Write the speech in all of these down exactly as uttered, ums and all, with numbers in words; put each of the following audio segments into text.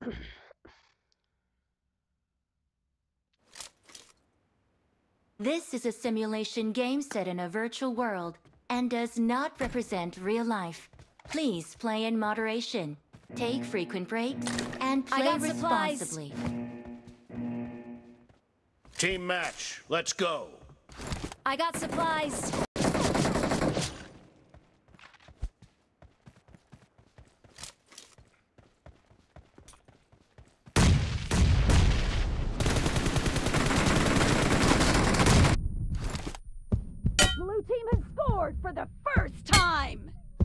This is a simulation game set in a virtual world and does not represent real life. Please play in moderation, take frequent breaks, and play responsibly. Team match, let's go. I got supplies. Blue team has scored for the first time.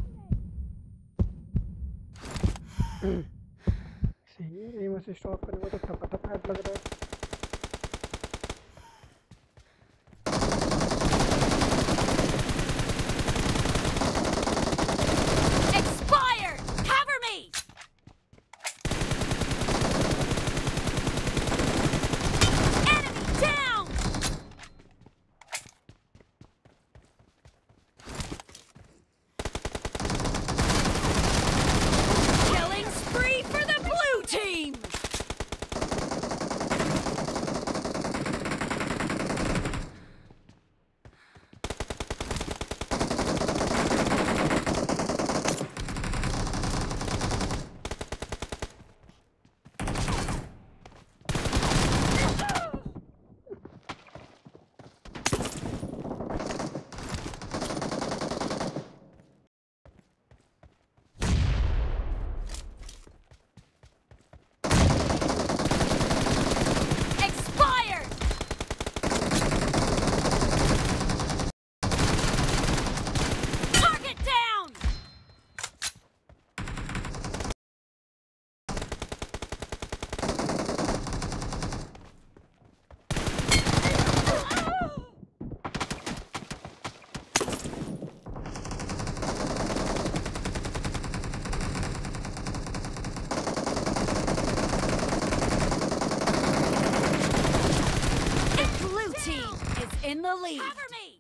See, aim assist off करेंगे तो फटाफट लग रहा है. In the lead. Cover me.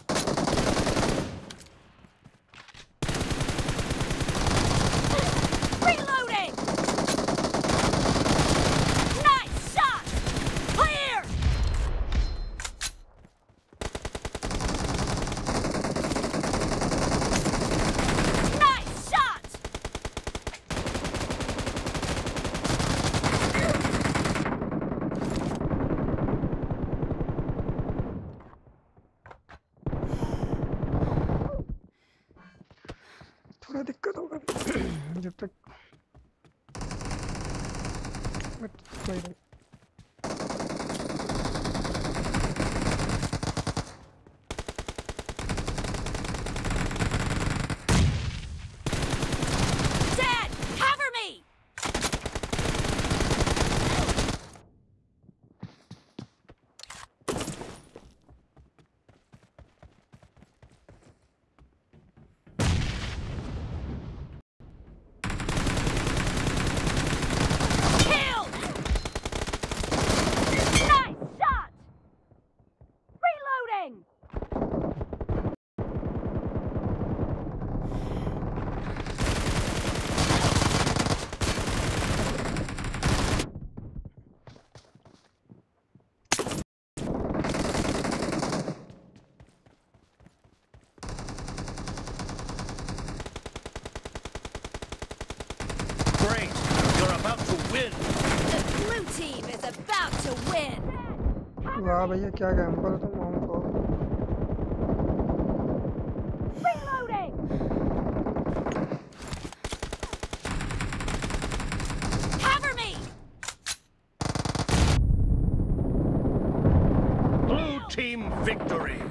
Reloading. Nice shot. Clear. Nice shot. थोड़ा दिक्कत होगा जब तक बट कोई नहीं. Dad, cover me. Great, you're about to win. The blue team is about to win. वाह भैया क्या गेम पर तुम हमको. Reloading. Cover me. Blue team victory.